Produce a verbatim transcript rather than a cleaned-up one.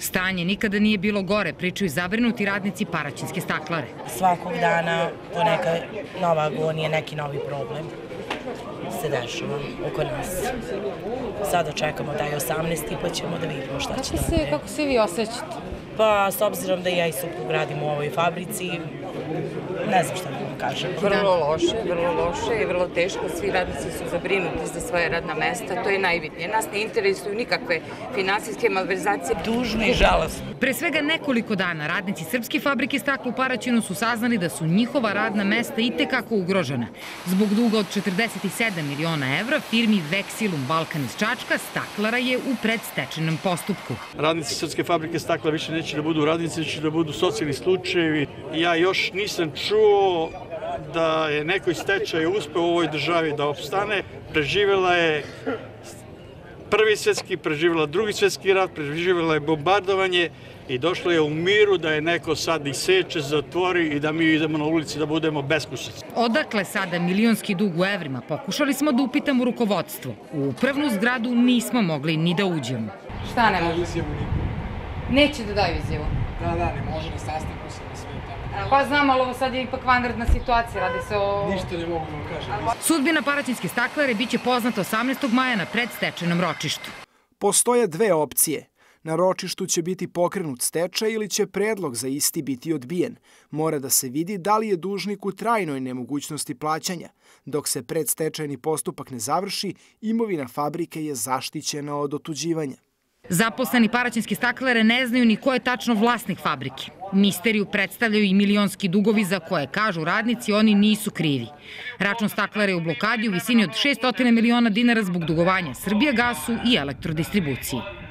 Stanje nikada nije bilo gore, pričaju zabrinuti radnici Paraćinske staklare. Svakog dana po neka nova agonija, neki novi problem se dešava oko nas. Sada čekamo da je osamnaesti pa ćemo da vidimo šta će da bude. Kako se vi osjećate? Pa, s obzirom da ja i suprug radim u ovoj fabrici, ne znam šta da vam kažem. Vrlo loše, vrlo loše i vrlo teško. Svi radnici su zabrinuti za svoje radna mesta, to je najbitnije. Nas ne interesuju nikakve finansijske malverzacije. Tužno i žalosno. Pre svega nekoliko dana radnici Srpske fabrike stakla u Paraćinu su saznali da su njihova radna mesta itekako ugrožena. Zbog duga od četrdeset sedam miliona evra firmi Veksilum Balkan iz Čačka staklara je u predstečajnom postupku. Radnici Srpske fabrike stakla više neće da budu radnici, neće da budu socijalni slučajevi. Ja još nisam čuo da je nekoj stečaj uspeo u ovoj državi da opstane. Preživjela je prvi svjetski, preživjela drugi svjetski rat, preživjela je bombardovanje i došlo je u miru da je neko sad iseče, zatvori i da mi idemo na ulici da budemo beskućnici. Odakle sada milionski dug u evrima? Pokušali smo da upitamo rukovodstvo. U upravnu zgradu nismo mogli ni da uđemo. Šta ne može? Neće da daju izjavu. Da, da, ne može na sastanku se na sve tamo. Pa znam, ali ovo sad je ipak vanredna situacija, radi se o... Ništa ne mogu da vam kažem. Sudbina Paraćinske staklare biće poznata osamnaestog maja na predstečajnom ročištu. Postoje dve opcije. Na ročištu će biti pokrenut stečaj ili će predlog za isti biti odbijen. Mora da se vidi da li je dužnik u trajnoj nemogućnosti plaćanja. Dok se predstečajni postupak ne završi, imovina fabrike je zaštićena od otuđivanja. Zaposleni Paraćinske staklare ne znaju ni ko je tačno vlasnik fabrike. Misteriju predstavljaju i milionski dugovi za koje, kažu radnici, oni nisu krivi. Račun staklare je u blokadi u visini od šest stotina miliona dinara zbog dugovanja Srbijagasu i Elektrodistribuciji.